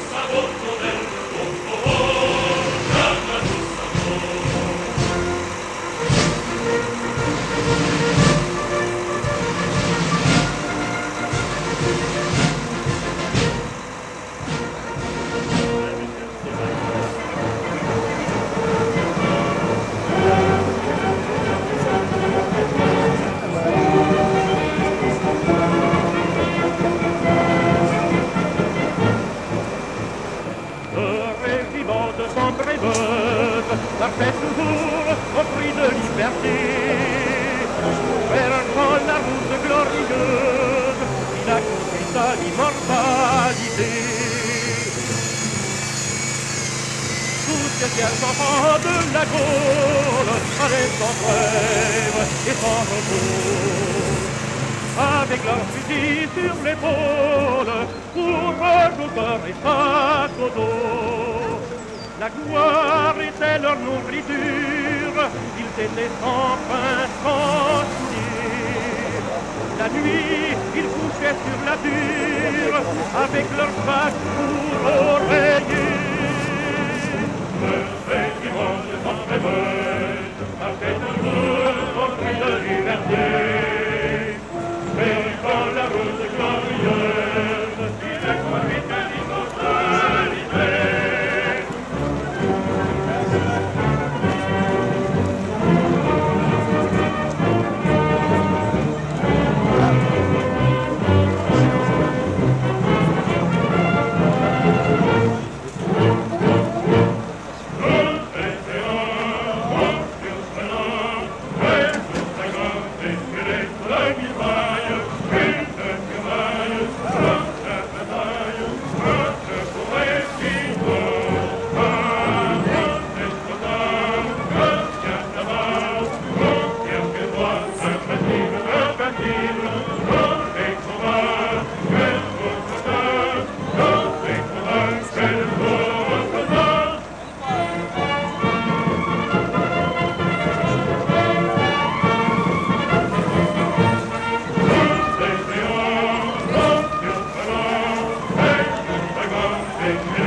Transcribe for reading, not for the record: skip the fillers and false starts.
Parfait toujours au prix de liberté, vers la route glorieuse, il a conquis à l'immortalité. Tous ces fiers enfants de la Gaule allaient sans trêve et sans repos, avec leurs fusils sur l'épaule, pour rejoindre et sac au dos. La gloire était leur nourriture, ils étaient sans pain, sans souliers. La nuit, ils couchaient sur la dure, avec leurs vaches pour oreiller. Le régiment de Saint-Réveil marchait toujours au prix de liberté. Mais quand la route glorieuse, il est conduite à l'immortalité. Thank you.